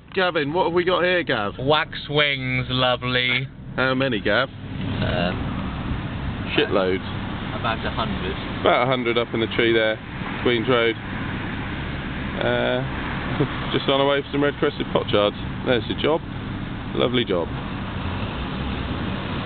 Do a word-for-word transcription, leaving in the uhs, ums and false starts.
Gavin, what have we got here, Gav? Waxwings, lovely. How many, Gav? Uh, Shitloads. about a hundred. About a hundred up in the tree there, Queen's Road. Uh, just on our way for some red-crested potsherds. There's the job. Lovely job.